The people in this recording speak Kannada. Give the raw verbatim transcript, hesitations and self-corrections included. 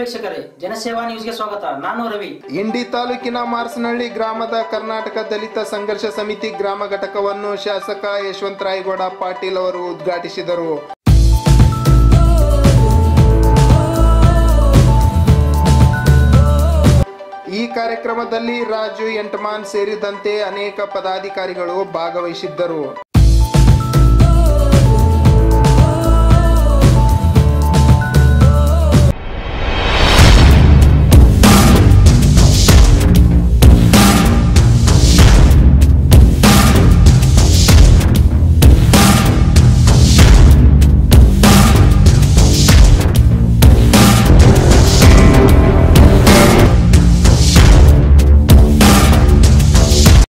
ವೀಕ್ಷಕರೇ, ಜನಸೇವಾ ನ್ಯೂಸ್ಗೆ ಸ್ವಾಗತ. ನಾನು ರವಿ. ಇಂಡಿ ತಾಲೂಕಿನ ಮಾರ್ಸನಹಳ್ಳಿ ಗ್ರಾಮದ ಕರ್ನಾಟಕ ದಲಿತ ಸಂಘರ್ಷ ಸಮಿತಿ ಗ್ರಾಮ ಘಟಕವನ್ನು ಶಾಸಕ ಯಶವಂತರಾಯ ಗೌಡ ಪಾಟೀಲ್ ಅವರು ಉದ್ಘಾಟಿಸಿದರು. ಈ ಕಾರ್ಯಕ್ರಮದಲ್ಲಿ ರಾಜು ಎಂಟಮಾನ್ ಸೇರಿದಂತೆ ಅನೇಕ ಪದಾಧಿಕಾರಿಗಳು ಭಾಗವಹಿಸಿದ್ದರು.